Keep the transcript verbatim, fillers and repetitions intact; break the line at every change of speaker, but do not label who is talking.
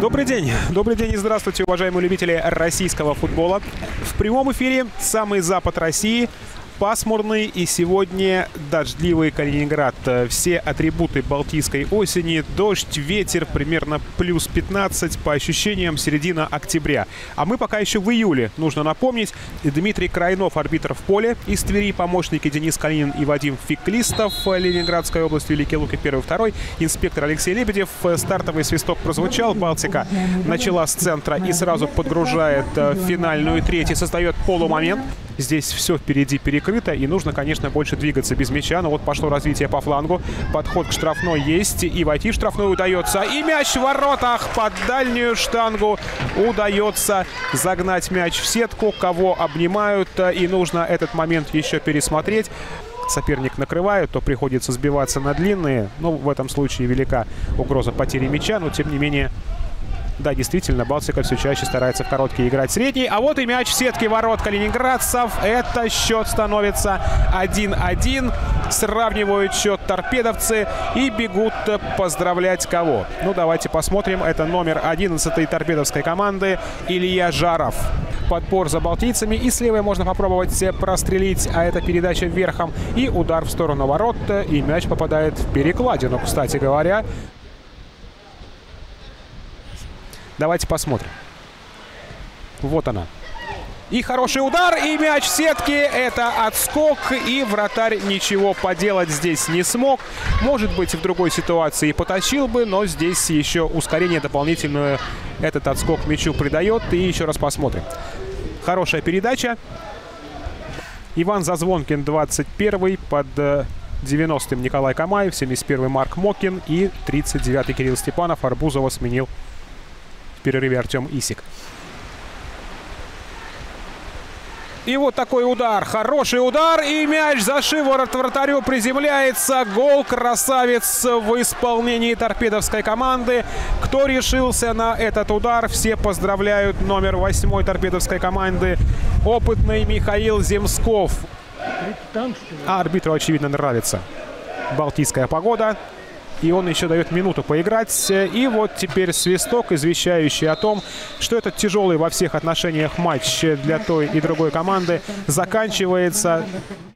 Добрый день. Добрый день и здравствуйте, уважаемые любители российского футбола. В прямом эфире самый запад России. Пасмурный и сегодня дождливый Калининград. Все атрибуты балтийской осени. Дождь, ветер, примерно плюс пятнадцать, по ощущениям середина октября. А мы пока еще в июле, нужно напомнить. Дмитрий Крайнов, арбитр в поле. Из Твери помощники Денис Калинин и Вадим Феклистов. Ленинградская область, Великие Луки, первый, второй. Инспектор Алексей Лебедев. Стартовый свисток прозвучал. Балтика начала с центра и сразу подгружает финальную треть и создает полумомент. Здесь все впереди перекрыто, и нужно, конечно, больше двигаться без мяча. Но вот пошло развитие по флангу. Подход к штрафной есть, и войти в штрафную удается. И мяч в воротах под дальнюю штангу. Удается загнать мяч в сетку. Кого обнимают, и нужно этот момент еще пересмотреть. Соперник накрывает, то приходится сбиваться на длинные. Ну, в этом случае велика угроза потери мяча, но тем не менее... Да, действительно, Балтика все чаще старается в короткие играть средний. А вот и мяч в сетке ворот калининградцев. Это счет становится один-один. Сравнивают счет торпедовцы и бегут поздравлять кого? Ну, давайте посмотрим. Это номер одиннадцать торпедовской команды Илья Жаров. Подбор за балтийцами. И с левой можно попробовать прострелить, а это передача верхом. И удар в сторону ворот. И мяч попадает в перекладину, кстати говоря. Давайте посмотрим. Вот она. И хороший удар, и мяч в сетке. Это отскок, и вратарь ничего поделать здесь не смог. Может быть, в другой ситуации и потащил бы, но здесь еще ускорение дополнительное этот отскок мячу придает. И еще раз посмотрим. Хорошая передача. Иван Зазвонкин, двадцать первый, под девяностым Николай Камаев, семьдесят первый Марк Мокин и тридцать девятый Кирилл Степанов. Арбузова сменил в перерыве Артем Исик. И вот такой удар. Хороший удар. И мяч за шиворот вратарю приземляется. Гол, красавец, в исполнении торпедовской команды. Кто решился на этот удар? Все поздравляют номер восьмой торпедовской команды. Опытный Михаил Земсков. А арбитру, очевидно, нравится балтийская погода. И он еще дает минуту поиграть. И вот теперь свисток, извещающий о том, что этот тяжелый во всех отношениях матч для той и другой команды заканчивается.